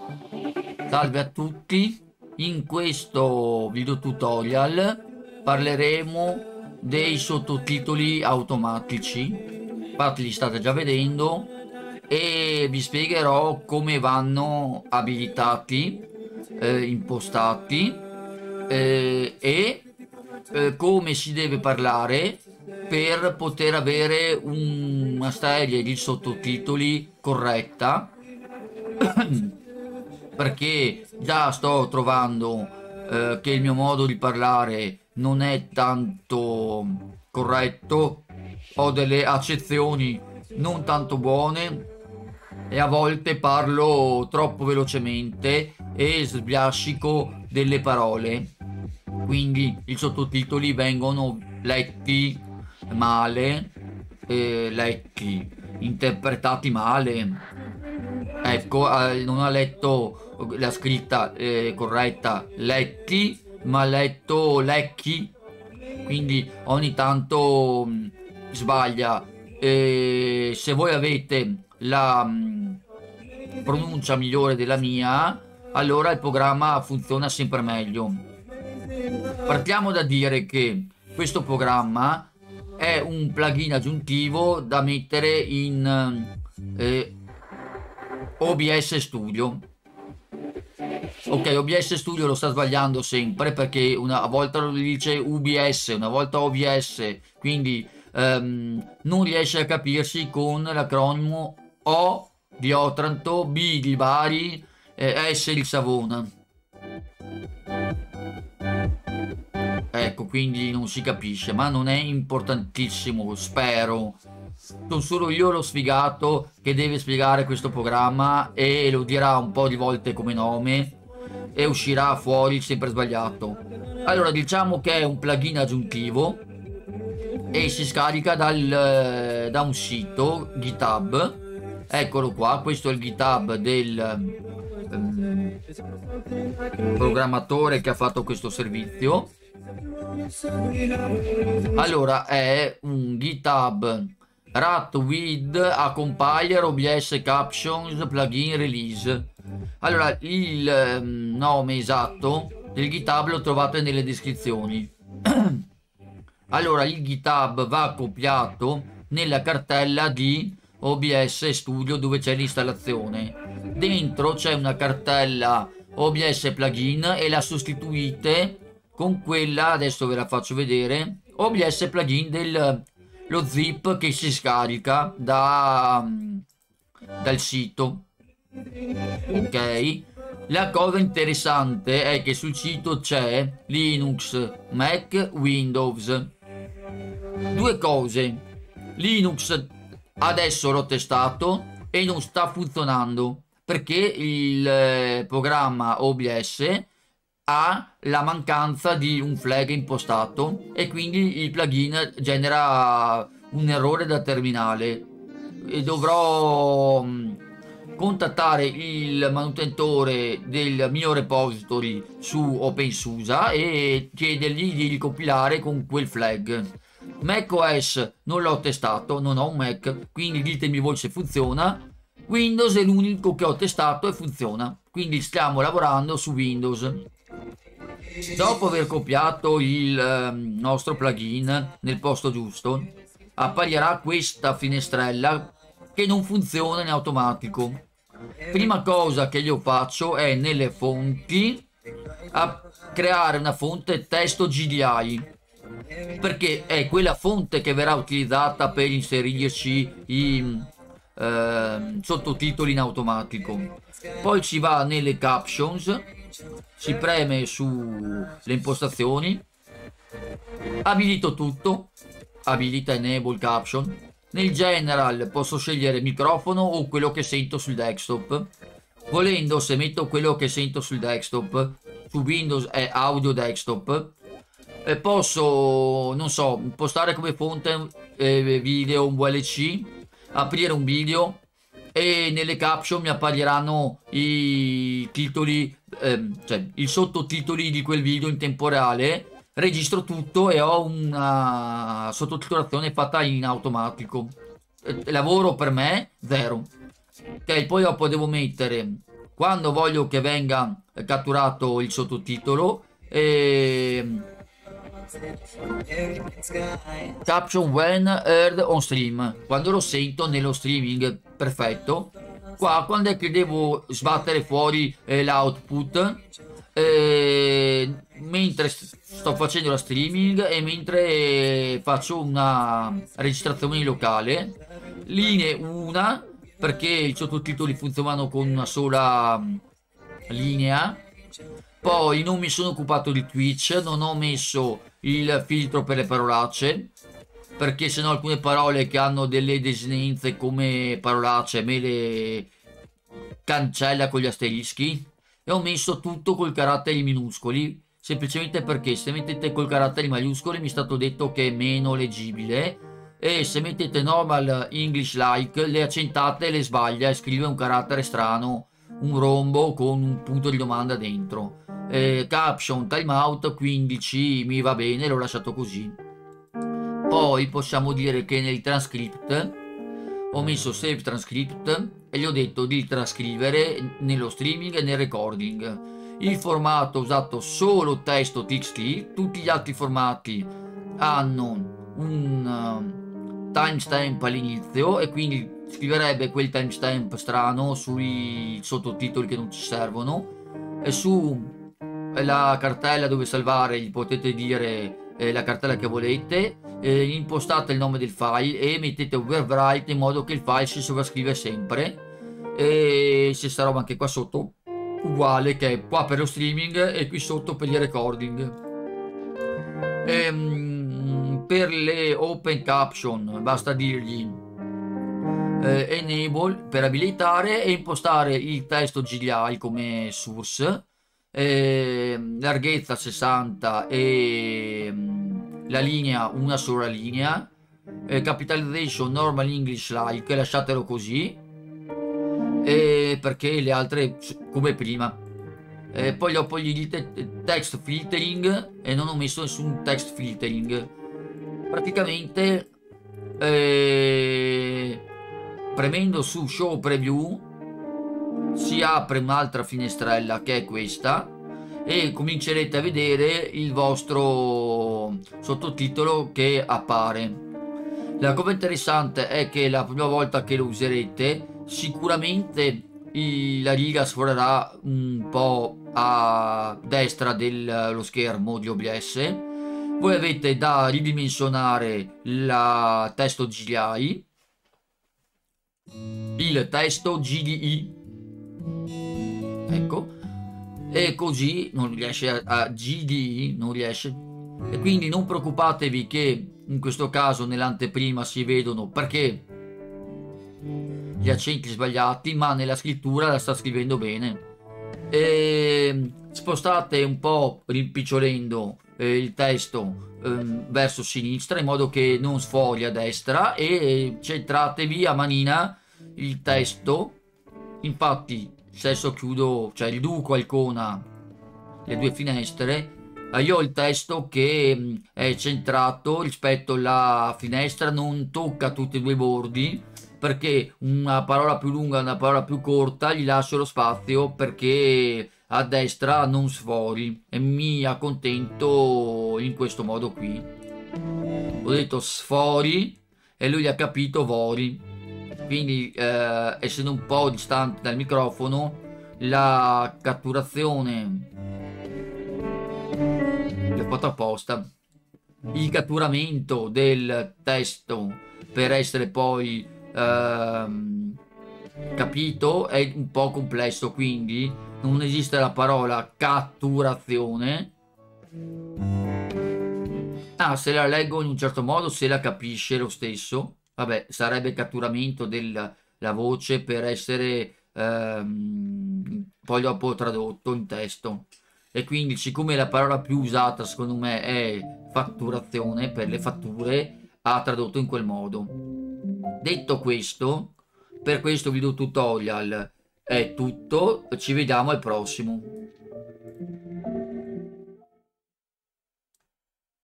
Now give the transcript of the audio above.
Salve a tutti, in questo video tutorial parleremo dei sottotitoli automatici, infatti li state già vedendo, e vi spiegherò come vanno abilitati, impostati, come si deve parlare per poter avere una serie di sottotitoli corretta, perché già sto trovando che il mio modo di parlare non è tanto corretto, ho delle accezioni non tanto buone e a volte parlo troppo velocemente e sbiascico delle parole, quindi i sottotitoli vengono letti male, letti, interpretati male. Ecco, non ha letto la scritta corretta letti, ma ha letto lecchi, quindi ogni tanto sbaglia. Se voi avete la pronuncia migliore della mia, allora il programma funziona sempre meglio. Partiamo da dire che questo programma è un plugin aggiuntivo da mettere in OBS Studio. Ok, OBS Studio lo sta sbagliando sempre perché una volta lo dice UBS, una volta OBS, quindi non riesce a capirsi con l'acronimo O di Otranto, B di Bari, S di Savona. Ecco, quindi non si capisce, ma non è importantissimo, spero. Sono solo io lo sfigato che deve spiegare questo programma e lo dirà un po' di volte come nome e uscirà fuori sempre sbagliato. Allora, diciamo che è un plugin aggiuntivo e si scarica da un sito GitHub. Eccolo qua, questo è il GitHub del programmatore che ha fatto questo servizio. Allora, è un GitHub Rat with a compiler OBS captions plugin release. Allora, il nome esatto del GitHub lo trovate nelle descrizioni. Allora, il GitHub va copiato nella cartella di OBS Studio dove c'è l'installazione. Dentro c'è una cartella OBS plugin e la sostituite con quella, adesso ve la faccio vedere, OBS plugin lo zip che si scarica dal sito. Ok, la cosa interessante è che sul sito c'è Linux, Mac, Windows. Due cose: Linux adesso l'ho testato e non sta funzionando perché il programma OBS ha la mancanza di un flag impostato e quindi il plugin genera un errore da terminale e dovrò contattare il manutentore del mio repository su OpenSUSE e chiedergli di ricompilare con quel flag. macOS non l'ho testato, non ho un Mac, quindi ditemi voi se funziona. Windows è l'unico che ho testato e funziona, quindi stiamo lavorando su Windows. Dopo aver copiato il nostro plugin nel posto giusto, apparirà questa finestrella che non funziona in automatico. Prima cosa che io faccio è nelle fonti a creare una fonte testo GDI, perché è quella fonte che verrà utilizzata per inserirci i sottotitoli in automatico. Poi si va nelle captions, si preme sulle impostazioni, abilito tutto, abilita enable caption. Nel general posso scegliere microfono o quello che sento sul desktop. Volendo, se metto quello che sento sul desktop, su Windows è audio desktop, posso, non so, impostare come fonte video un VLC, aprire un video e nelle caption mi appariranno i titoli, cioè i sottotitoli di quel video in tempo reale. Registro tutto e ho una sottotitolazione fatta in automatico. Lavoro per me zero. Ok, poi dopo devo mettere quando voglio che venga catturato il sottotitolo, caption when heard on stream, quando lo sento nello streaming. Perfetto. Qua quando è che devo sbattere fuori l'output? Mentre sto facendo la streaming e mentre faccio una registrazione locale. Linee una, perché i sottotitoli funzionano con una sola linea. Poi non mi sono occupato di Twitch, non ho messo il filtro per le parolacce, perché sennò alcune parole che hanno delle desinenze come parolacce me le cancella con gli asterischi. E ho messo tutto con caratteri minuscoli, semplicemente perché se mettete col caratteri maiuscoli mi è stato detto che è meno leggibile, e se mettete normal English like le accentate le sbaglia e scrive un carattere strano, un rombo con un punto di domanda dentro. Caption timeout 15 mi va bene, l'ho lasciato così. Poi possiamo dire che nel transcript ho messo save transcript e gli ho detto di trascrivere nello streaming e nel recording. Il formato ho usato solo testo TXT, tutti gli altri formati hanno un timestamp all'inizio e quindi scriverebbe quel timestamp strano sui sottotitoli che non ci servono, e su la cartella dove salvare gli potete dire la cartella che volete, impostate il nome del file e mettete overwrite in modo che il file si sovrascrive sempre, e stessa roba anche qua sotto, uguale che è qua per lo streaming e qui sotto per il recording. Per le open caption basta dirgli enable per abilitare e impostare il testo GDI come source, larghezza 60 e la linea una sola linea, capitalization normal English like, lasciatelo così, perché le altre come prima. Poi dopo gli dite text filtering e non ho messo nessun text filtering. Praticamente premendo su show preview si apre un'altra finestrella che è questa e comincerete a vedere il vostro sottotitolo che appare. La cosa interessante è che la prima volta che lo userete sicuramente la riga sforerà un po' a destra dello schermo di OBS. Voi avete da ridimensionare il testo GDI, il testo GDI, ecco, e così non riesce a GDI, non riesce, e quindi non preoccupatevi che in questo caso nell'anteprima si vedono perché gli accenti sbagliati, ma nella scrittura la sta scrivendo bene. E spostate un po' rimpicciolendo il testo verso sinistra in modo che non sfogli a destra, e centratevi a manina il testo. Infatti se adesso chiudo, cioè riduco a icona le due finestre, io ho il testo che è centrato rispetto alla finestra, non tocca tutti e due i bordi, perché una parola più lunga e una parola più corta gli lascio lo spazio perché a destra non sfori, e mi accontento in questo modo qui. Ho detto sfori e lui ha capito vori, quindi essendo un po' distante dal microfono la catturazione l'ho fatto apposta. Il catturamento del testo per essere poi capito è un po' complesso, quindi non esiste la parola catturazione. Se la leggo in un certo modo, se la capisce lo stesso, vabbè, sarebbe catturamento della voce per essere poi dopo tradotto in testo. E quindi siccome la parola più usata secondo me è fatturazione, per le fatture, ha tradotto in quel modo. Detto questo, per questo video tutorial è tutto, ci vediamo al prossimo.